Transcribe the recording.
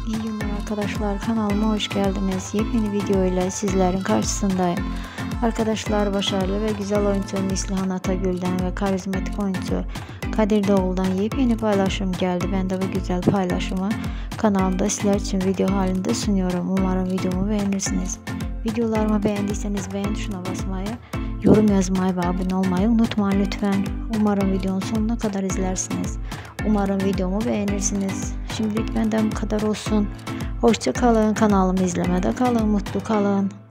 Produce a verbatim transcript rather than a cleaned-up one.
İyi günler arkadaşlar, kanalıma hoş geldiniz. Yepyeni video ile sizlerin karşısındayım. Arkadaşlar, başarılı ve güzel oyuncu Neslihan Atagül'den ve karizmatik oyuncu Kadir Doğulu'dan yepyeni paylaşım geldi. Ben de bu güzel paylaşımı kanalımda sizler için video halinde sunuyorum. Umarım videomu beğenirsiniz. Videolarımı beğendiyseniz beğen tuşuna basmayı, yorum yazmayı ve abone olmayı unutmayın lütfen. Umarım videonun sonuna kadar izlersiniz. Umarım videomu beğenirsiniz. Şimdilik benden bu kadar olsun. Hoşça kalın. Kanalımı izlemede kalın. Mutlu kalın.